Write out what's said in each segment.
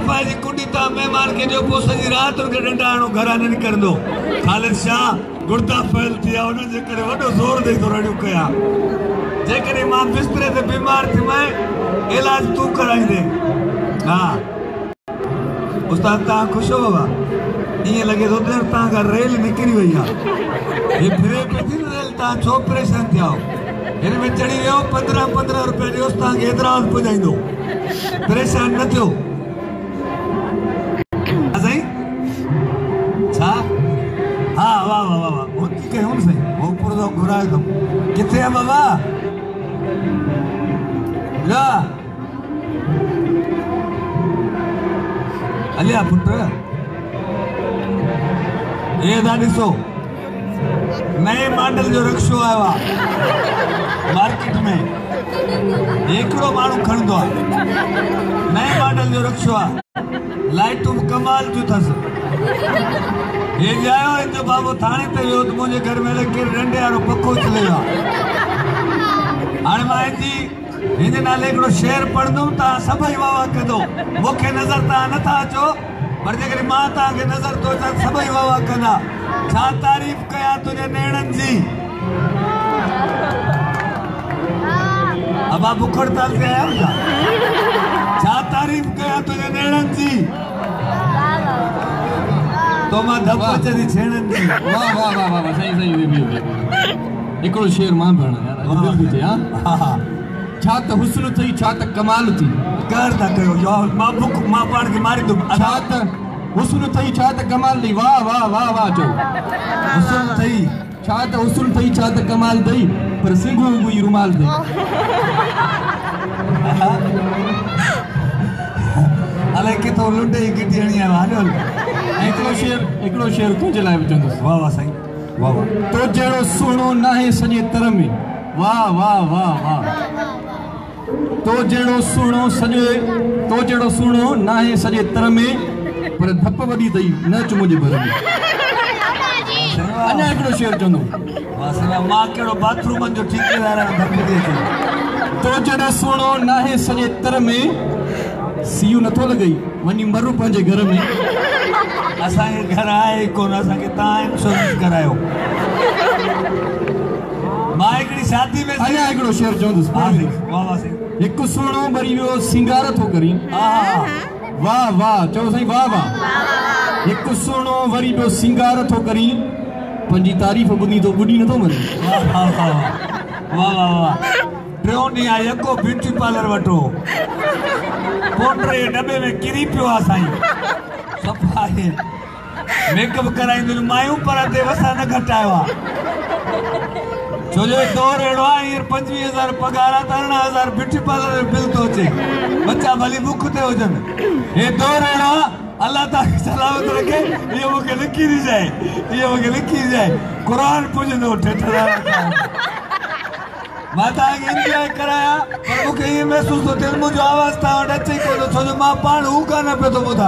सफाई जी कुंडी ता मेहमान के जो पोस जी रात उनके डंडाणो घरा न निकरंदो खालिद शाह गुर्दा फैल थिया उन जे करे वडो जोर दे तो रडियो कया जे करे मां बिस्तरे ते बीमार थी मैं इलाज तू कराई दे हां उस्ताद ता खुश हो बाबा ये लगे तो देर ता का रेल निकली वई है ये फिरे पे थी रेल ता छो परेशान थिया इन में चढ़ी वियो 15 रुपए जो ता हैदराबाद पहुंचाइंदो परेशान न थियो सही छा हां वाह वाह वाह वो के हुन सही वो पूरा घुराए तो किथे है बाबा ला अलिया पुत्र ये दा दिसो नए मॉडल जो रिक्शो आयो मार्केट में एकड़ो मानू खणदो नए मॉडल जो रिक्शो लाइटू कमाल जो थस ये जायो जो बाबू थाने ते वियो तो मुझे घर में लेके डंडे वारो पखो चले गया हाणे मां जी हिन नाले एकड़ो शेर पढ़दुम ता सभई वाह कदो मुखे नजर ता न था अचो पर जेकर मां ता के नजर तो सभई वाह कंदा छा तारीफ कया तुझे नेणन जी अब आप उखड़ताल से आया होगा छा तारीफ कया तुझे नेणन जी तो मां धप्पा चरी छेणन जी वाह वाह वाह वाह सही सही भी एकड़ो शेर मां भरना यार दिल बुझे हां छा त हुस्न थई छा त कमाल थी कर दा कयो यो मां बुक मां पाण के मारी दो छा त हुस्न थई छा त कमाल थी वाह वाह वाह वाह चो हुस्न थई छा त हुस्न थई छा त कमाल थई पर सिंगू गुई रुमाल थई अले के तो लुंडे गिटियाणी है हालो एकड़ो शेर तुझे लाए चंदस वाह वाह सही वाह वाह तो जेड़ो सुनो नाहे सजे तर में वाह वाह वाह वाह तो जेड़ो सुनो नाहे सजे तर में पर धप वडी थई न चुमुजे भर में अन्ना एकड़ो शेर चंदो वाह सही मां केड़ो बाथरूम जो ठेकेदार है धप दे तो जेड़ो सुनो नाहे सजे तर में सीयू नथो लगई वनी मरु पंजे घर में असा के घर आए कोन असा के ता इंश्योरेंस करायो मां एकड़ी शादी में अन्ना एकड़ो शेर चंदस वाह वाह सही एक सुनो मरी वियो सिंगार थो करी वाह वाह चो सही वाह वाह एक सुनो वरी वियो सिंगार थो करी पंजी तारीफ बुनी तो बुडी न तो मरे वाह वाह वाह वाह वाह ट्रोनी आयो को ब्यूटी पार्लर वठो पोटरे डब्बे में किरी पियो आ साईं सफाई मेकअप कराइंदो मायूं पर ते वसा न घटायो छो जो दौर एड़ो आहे 25,000 पगार 13,000 ब्यूटी पार्लर बिल तो चे बच्चा भली मुख ते होजन ये दौर एड़ो अल्लाह ताला सलामत रखे ये मुके लिखी जाए कुरान पुजनो ठठरा माता के एंजॉय कराया पर मुके ये महसूस तो दिल मुजो आवाज ता अचे को तो छो जो मां पाण हु का न पे तो बुधा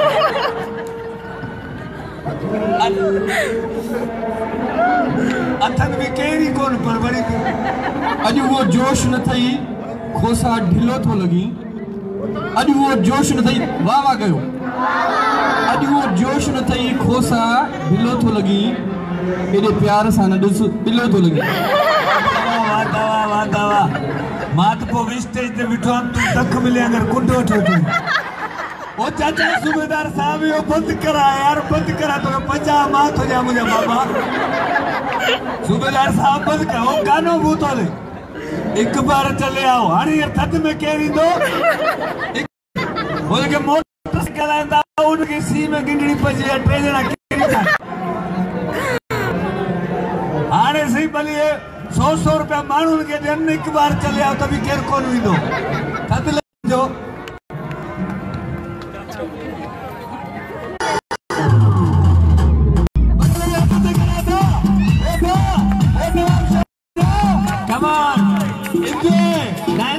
अथन में केरी कोन पर बड़ी अज वो जोश न थई खोसा ढिलो तो लगी अज वो जोश न थई वाह वाह कयो अज वो जोश न थई खोसा ढिलो तो लगी एडे प्यार सा न दिस ढिलो तो लगी वाह वाह मात पो स्टेज ते बिठो तू तक मिले अगर कुंडो ठो तू ओ चाचा सूबेदार साहब यो बंद करा यार बंद करा तो 50 माथ हो जा मुझे बाबा सूबेदार साहब बंद करो गानो भूतो ले एक बार चले आओ हाने यार थक में केरी दो वो के मोटरसाइकिल आंदा उनके सी में गिंडड़ी पजी ट्रेन ना केरी था हाने सही भली 100 रुपया मानू के दिन एक बार चले आओ तभी केर कोन हुई दो थक ले जो Come on, enjoy.